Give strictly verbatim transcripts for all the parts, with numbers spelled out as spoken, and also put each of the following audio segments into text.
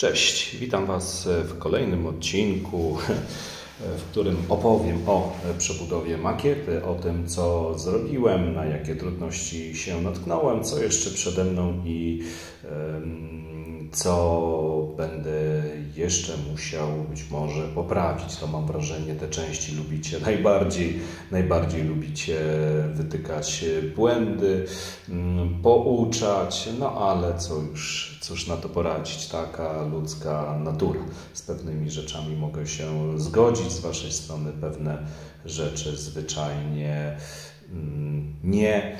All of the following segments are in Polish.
Cześć, witam Was w kolejnym odcinku, w którym opowiem o przebudowie makiety, o tym, co zrobiłem, na jakie trudności się natknąłem, co jeszcze przede mną i co będę jeszcze musiał być może poprawić. To mam wrażenie, te części lubicie najbardziej, najbardziej lubicie wytykać błędy, pouczać, no ale co już, cóż na to poradzić, taka ludzka natura. Z pewnymi rzeczami mogę się zgodzić, z Waszej strony pewne rzeczy zwyczajnie nie,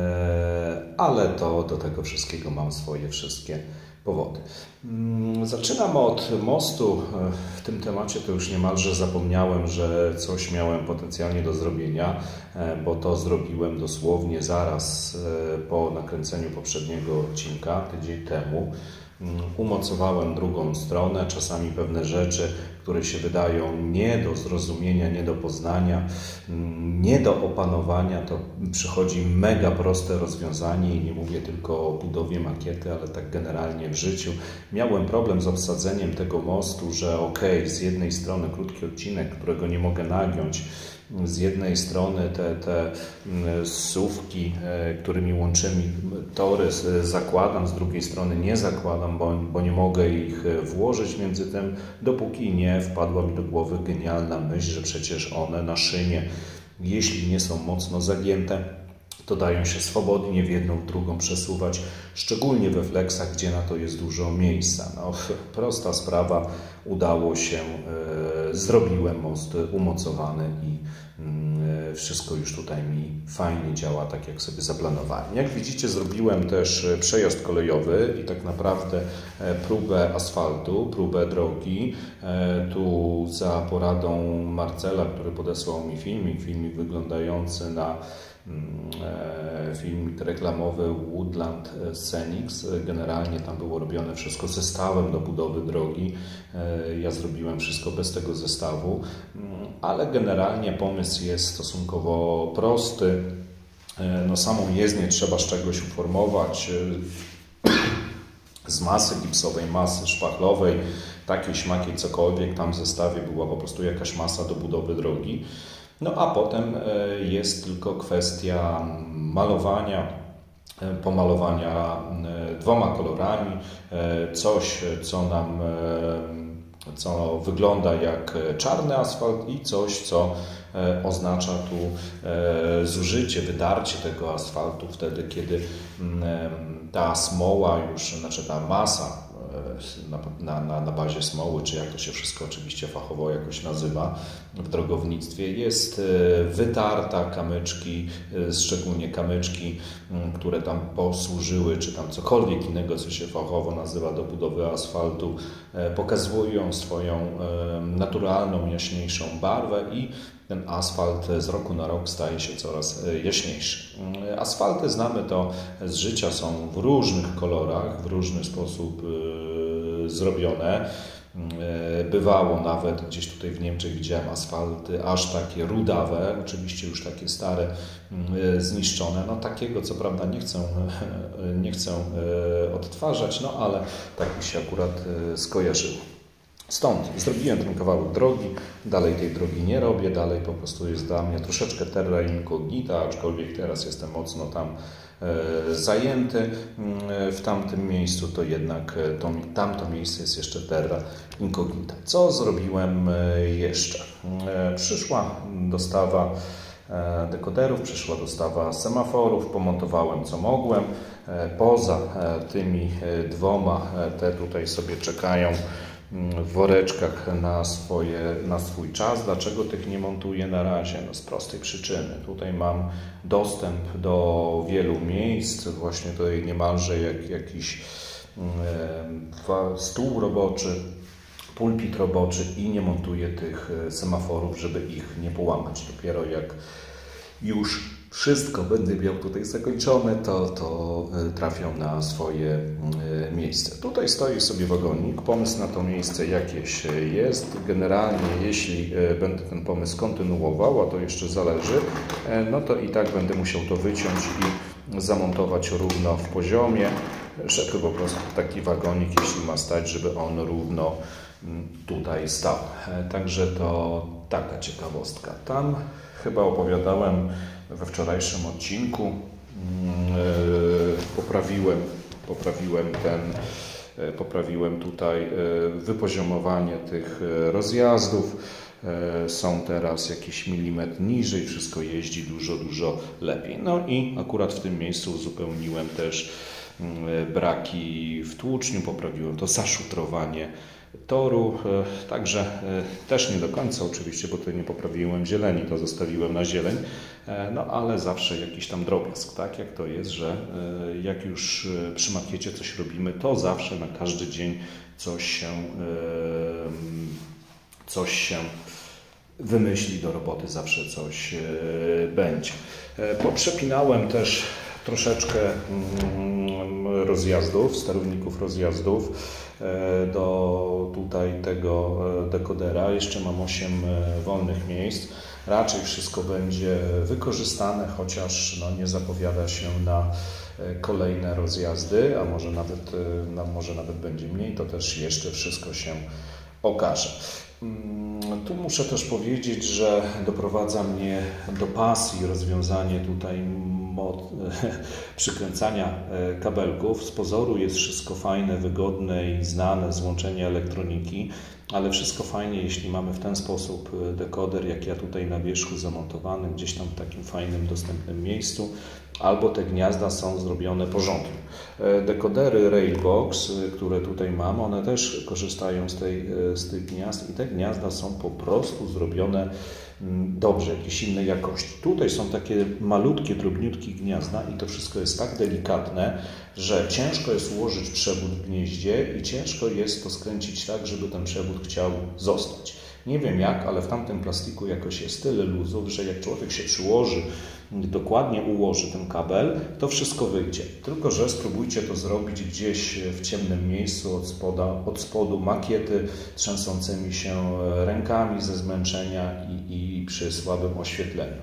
ale to do tego wszystkiego mam swoje wszystkie powody. Zaczynam od mostu. W tym temacie to już niemalże zapomniałem, że coś miałem potencjalnie do zrobienia, bo to zrobiłem dosłownie zaraz po nakręceniu poprzedniego odcinka, tydzień temu. Umocowałem drugą stronę, czasami pewne rzeczy, które się wydają nie do zrozumienia, nie do poznania, nie do opanowania, to przychodzi mega proste rozwiązanie i nie mówię tylko o budowie makiety, ale tak generalnie w życiu. Miałem problem z obsadzeniem tego mostu, że ok, z jednej strony krótki odcinek, którego nie mogę nagiąć, z jednej strony te, te zsuwki, którymi łączymy tory, zakładam, z drugiej strony nie zakładam, bo, bo nie mogę ich włożyć między tym, dopóki nie wpadła mi do głowy genialna myśl, że przecież one na szynie, jeśli nie są mocno zagięte, to dają się swobodnie w jedną, w drugą przesuwać, szczególnie we flexach, gdzie na to jest dużo miejsca. No, prosta sprawa, udało się, e, zrobiłem most umocowany i e, wszystko już tutaj mi fajnie działa, tak jak sobie zaplanowałem. Jak widzicie, zrobiłem też przejazd kolejowy i tak naprawdę próbę asfaltu, próbę drogi. E, tu za poradą Marcela, który podesłał mi filmik, filmik wyglądający na filmik reklamowy Woodland Scenics. Generalnie tam było robione wszystko zestawem do budowy drogi. Ja zrobiłem wszystko bez tego zestawu, ale generalnie pomysł jest stosunkowo prosty. No, samą jezdnię trzeba z czegoś uformować, z masy gipsowej, masy szpachlowej, takiej, śmakiej, cokolwiek tam w zestawie była po prostu jakaś masa do budowy drogi. No a potem jest tylko kwestia malowania, pomalowania dwoma kolorami, coś, co nam, co wygląda jak czarny asfalt i coś, co oznacza tu zużycie, wydarcie tego asfaltu wtedy, kiedy ta smoła już, znaczy ta masa Na, na, na bazie smoły, czy jak to się wszystko oczywiście fachowo jakoś nazywa w drogownictwie, jest wytarta, kamyczki, szczególnie kamyczki, które tam posłużyły, czy tam cokolwiek innego, co się fachowo nazywa do budowy asfaltu, pokazują swoją naturalną, jaśniejszą barwę i ten asfalt z roku na rok staje się coraz jaśniejszy. Asfalty, znamy to z życia, są w różnych kolorach, w różny sposób zrobione. Bywało nawet, gdzieś tutaj w Niemczech widziałem asfalty aż takie rudawe, oczywiście już takie stare, zniszczone. No takiego co prawda nie chcę, nie chcę odtwarzać, no ale tak mi się akurat skojarzyło. Stąd zrobiłem ten kawałek drogi, dalej tej drogi nie robię, dalej po prostu jest dla mnie troszeczkę terra incognita, aczkolwiek teraz jestem mocno tam e, zajęty e, w tamtym miejscu, to jednak to, tamto miejsce jest jeszcze terra incognita. Co zrobiłem e, jeszcze? E, przyszła dostawa e, dekoderów, przyszła dostawa semaforów, pomontowałem co mogłem. E, poza e, tymi e, dwoma, e, te tutaj sobie czekają w woreczkach na, swoje, na swój czas. Dlaczego tych nie montuję na razie? No z prostej przyczyny. Tutaj mam dostęp do wielu miejsc, właśnie tutaj niemalże jak jakiś e, stół roboczy, pulpit roboczy i nie montuję tych semaforów, żeby ich nie połamać. Dopiero jak już wszystko będę miał tutaj zakończone, to, to trafią na swoje miejsce. Tutaj stoi sobie wagonik. Pomysł na to miejsce jakieś jest. Generalnie jeśli będę ten pomysł kontynuował, a to jeszcze zależy, no to i tak będę musiał to wyciąć i zamontować równo w poziomie. żeby po prostu taki wagonik, jeśli ma stać, żeby on równo tutaj stał. Także to taka ciekawostka. Tam chyba opowiadałem we wczorajszym odcinku, poprawiłem, poprawiłem ten, poprawiłem tutaj wypoziomowanie tych rozjazdów. Są teraz jakiś milimetr niżej, wszystko jeździ dużo, dużo lepiej. No i akurat w tym miejscu uzupełniłem też braki w tłuczniu, poprawiłem to zaszutrowanie toru, także też nie do końca oczywiście, bo tutaj nie poprawiłem zieleni, to zostawiłem na zieleń, no ale zawsze jakiś tam drobiazg, tak jak to jest, że jak już przy makiecie coś robimy, to zawsze na każdy dzień coś się, coś się wymyśli do roboty, zawsze coś będzie. Poprzepinałem też troszeczkę rozjazdów, sterowników rozjazdów do tutaj tego dekodera. Jeszcze mam osiem wolnych miejsc. Raczej wszystko będzie wykorzystane, chociaż no, nie zapowiada się na kolejne rozjazdy, a może nawet, no, może nawet będzie mniej, to też jeszcze wszystko się okaże. Tu muszę też powiedzieć, że doprowadza mnie do pasji rozwiązanie tutaj mod, przykręcania kabelków. Z pozoru jest wszystko fajne, wygodne i znane złączenie elektroniki, ale wszystko fajnie, jeśli mamy w ten sposób dekoder, jak ja tutaj na wierzchu zamontowany, gdzieś tam w takim fajnym, dostępnym miejscu, albo te gniazda są zrobione porządnie. Dekodery Railbox, które tutaj mam, one też korzystają z, tej, z tych gniazd i te gniazda są po prostu zrobione dobrze, jakiejś innej jakości. Tutaj są takie malutkie, drobniutkie gniazda i to wszystko jest tak delikatne, że ciężko jest ułożyć przewód w gnieździe i ciężko jest to skręcić tak, żeby ten przewód chciał zostać. Nie wiem jak, ale w tamtym plastiku jakoś jest tyle luzów, że jak człowiek się przyłoży, dokładnie ułoży ten kabel, to wszystko wyjdzie. Tylko że spróbujcie to zrobić gdzieś w ciemnym miejscu od, spoda, od spodu makiety, trzęsącymi się rękami ze zmęczenia i, i przy słabym oświetleniu.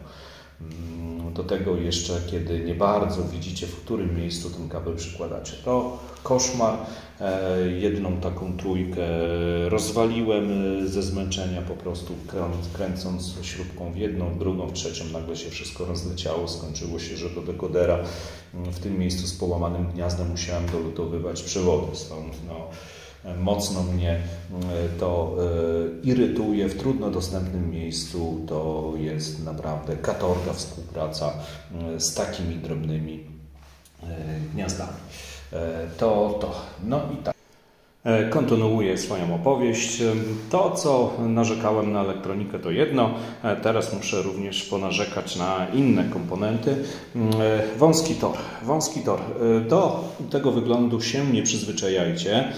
Do tego jeszcze, kiedy nie bardzo widzicie, w którym miejscu ten kabel przykładacie. To koszmar. Jedną taką trójkę rozwaliłem ze zmęczenia, po prostu kręcąc śrubką w jedną, w drugą, w trzecią, nagle się wszystko rozleciało. Skończyło się, że do dekodera w tym miejscu z połamanym gniazdem musiałem dolutowywać przewody. Stąd no, mocno mnie to irytuje. W trudno dostępnym miejscu to jest naprawdę katorga współpraca z takimi drobnymi gniazdami. To, to. No i tak. Kontynuuję swoją opowieść. To, co narzekałem na elektronikę, to jedno. Teraz muszę również ponarzekać na inne komponenty. Wąski tor. Wąski tor. Do tego wyglądu się nie przyzwyczajajcie.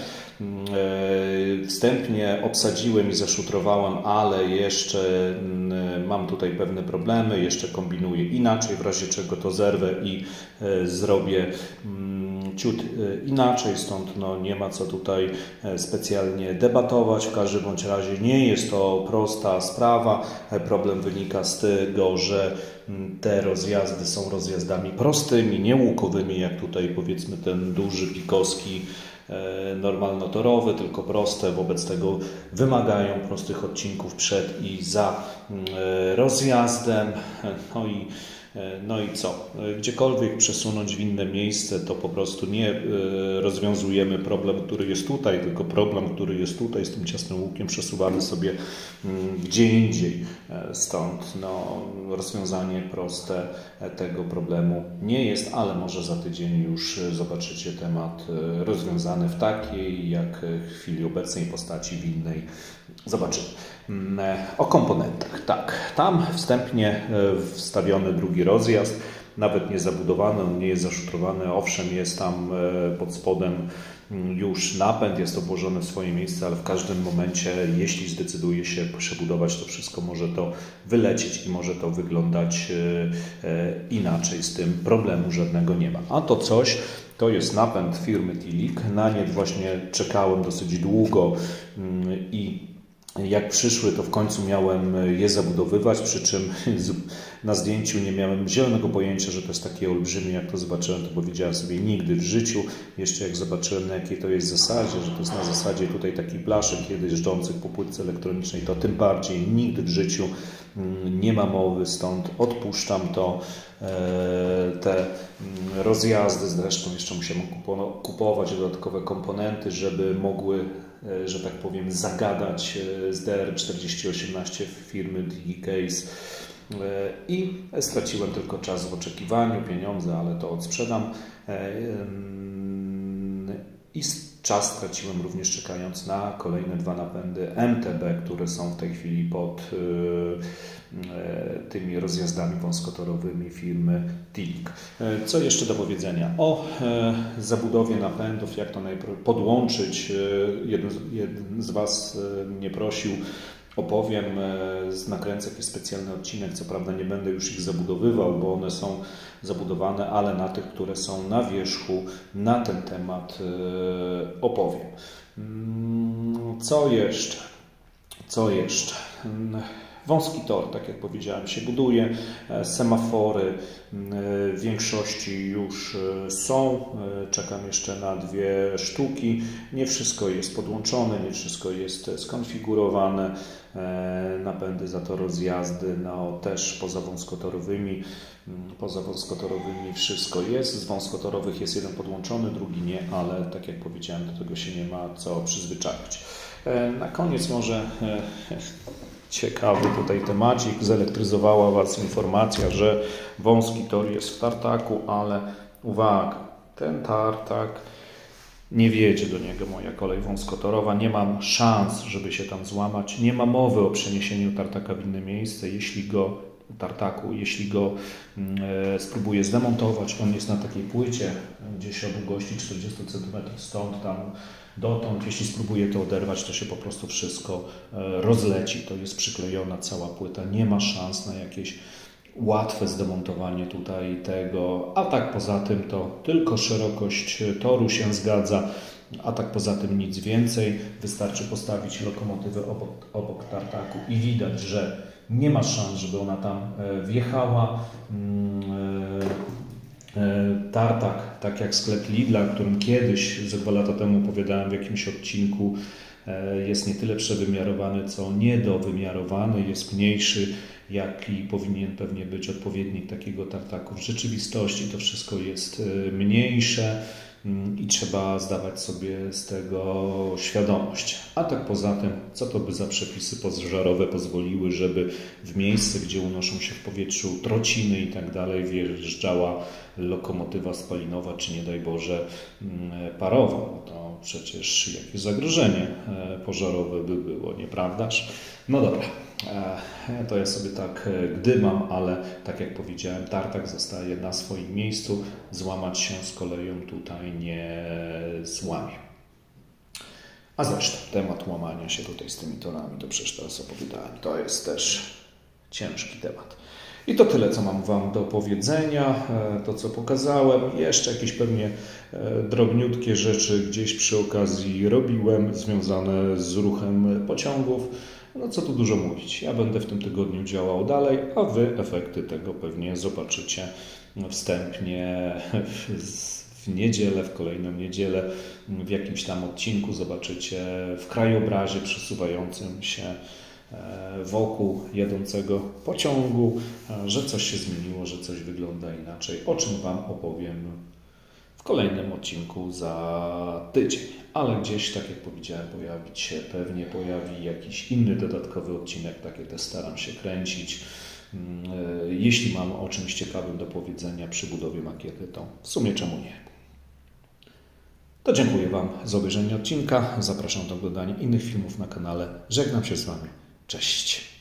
Wstępnie obsadziłem i zaszutrowałem, ale jeszcze mam tutaj pewne problemy. Jeszcze kombinuję inaczej, w razie czego to zerwę i zrobię ciut inaczej, stąd no, nie ma co tutaj specjalnie debatować. W każdym bądź razie nie jest to prosta sprawa. Problem wynika z tego, że te rozjazdy są rozjazdami prostymi, nie łukowymi, jak tutaj powiedzmy ten duży pikowski normalnotorowy, tylko proste, wobec tego wymagają prostych odcinków przed i za rozjazdem. No i No i co? Gdziekolwiek przesunąć w inne miejsce, to po prostu nie rozwiązujemy problem, który jest tutaj, tylko problem, który jest tutaj, z tym ciasnym łukiem przesuwamy sobie gdzie indziej. Stąd no, rozwiązanie proste tego problemu nie jest, ale może za tydzień już zobaczycie temat rozwiązany w takiej, jak w chwili obecnej postaci, w innej. Zobaczymy. O komponentach. Tak, tam wstępnie wstawiony drugi rozjazd, nawet nie zabudowany, on nie jest zaszutrowany, owszem jest tam pod spodem już napęd, jest obłożony w swoje miejsce, ale w każdym momencie, jeśli zdecyduje się przebudować to wszystko, może to wylecieć i może to wyglądać inaczej. Z tym problemu żadnego nie ma. A to coś to jest napęd firmy Tilik. Na nie właśnie czekałem dosyć długo i Jak przyszły, to w końcu miałem je zabudowywać, przy czym na zdjęciu nie miałem zielonego pojęcia, że to jest takie olbrzymie. Jak to zobaczyłem, to powiedziałem sobie nigdy w życiu. Jeszcze jak zobaczyłem, na jakiej to jest zasadzie, że to jest na zasadzie tutaj takich blaszek kiedyś jeżdżących po płytce elektronicznej, to tym bardziej nigdy w życiu nie ma mowy, stąd odpuszczam to. Te rozjazdy, zresztą jeszcze musiałem kupować dodatkowe komponenty, żeby mogły, że tak powiem, zagadać z D R czterdzieści osiemnaście firmy DigiCase i straciłem tylko czas w oczekiwaniu, pieniądze, ale to odsprzedam i czas straciłem również czekając na kolejne dwa napędy M T B, które są w tej chwili pod tymi rozjazdami wąskotorowymi firmy Tilik. Co jeszcze do powiedzenia o zabudowie napędów, jak to podłączyć? Jeden, jeden z Was mnie prosił, opowiem, nakręcę jakiś specjalny odcinek, co prawda nie będę już ich zabudowywał, bo one są zabudowane, ale na tych, które są na wierzchu, na ten temat opowiem. Co jeszcze? Co jeszcze? Wąski tor, tak jak powiedziałem, się buduje. Semafory w większości już są. Czekam jeszcze na dwie sztuki. Nie wszystko jest podłączone, nie wszystko jest skonfigurowane. Napędy za to rozjazdy, no też poza wąskotorowymi. Poza wąskotorowymi wszystko jest. Z wąskotorowych jest jeden podłączony, drugi nie, ale tak jak powiedziałem, do tego się nie ma co przyzwyczaić. Na koniec może ciekawy tutaj temacik. Zelektryzowała Was informacja, że wąski tor jest w tartaku, ale uwaga, ten tartak nie wjedzie do niego moja kolej wąskotorowa. Nie mam szans, żeby się tam złamać. Nie ma mowy o przeniesieniu tartaka w inne miejsce. Jeśli go tartaku, jeśli go e, spróbuję zdemontować, on jest na takiej płycie gdzieś o długości czterdzieści centymetrów, stąd tam dotąd. Jeśli spróbuję to oderwać, to się po prostu wszystko e, rozleci. To jest przyklejona cała płyta. Nie ma szans na jakieś łatwe zdemontowanie tutaj tego, a tak poza tym to tylko szerokość toru się zgadza, a tak poza tym nic więcej. Wystarczy postawić lokomotywę obok, obok tartaku i widać, że nie ma szans, żeby ona tam wjechała. Tartak, tak jak sklep Lidla, o którym kiedyś, ze dwa lata temu opowiadałem w jakimś odcinku, jest nie tyle przewymiarowany, co niedowymiarowany, jest mniejszy, jaki powinien pewnie być odpowiednik takiego tartaku. W rzeczywistości to wszystko jest mniejsze i trzeba zdawać sobie z tego świadomość. A tak poza tym, co to by za przepisy pożarowe pozwoliły, żeby w miejsce, gdzie unoszą się w powietrzu trociny i tak dalej, wjeżdżała lokomotywa spalinowa, czy nie daj Boże parowa. No to przecież jakie zagrożenie pożarowe by było, nieprawdaż? No dobra, to ja sobie tak gdymam, ale tak jak powiedziałem, tartak zostaje na swoim miejscu, złamać się z koleją tutaj nie złamie. A zresztą temat łamania się tutaj z tymi torami, to przecież teraz opowiadałem, to jest też ciężki temat. I to tyle, co mam Wam do powiedzenia, to co pokazałem. Jeszcze jakieś pewnie drobniutkie rzeczy gdzieś przy okazji robiłem, związane z ruchem pociągów. No co tu dużo mówić, ja będę w tym tygodniu działał dalej, a Wy efekty tego pewnie zobaczycie wstępnie w niedzielę, w kolejną niedzielę, w jakimś tam odcinku zobaczycie w krajobrazie przesuwającym się wokół jadącego pociągu, że coś się zmieniło, że coś wygląda inaczej, o czym Wam opowiem w kolejnym odcinku za tydzień. Ale gdzieś, tak jak powiedziałem, pojawić się pewnie pojawi jakiś inny dodatkowy odcinek, takie też staram się kręcić. Jeśli mam o czymś ciekawym do powiedzenia przy budowie makiety, to w sumie czemu nie. To dziękuję Wam za obejrzenie odcinka. Zapraszam do oglądania innych filmów na kanale. Żegnam się z Wami. Cześć.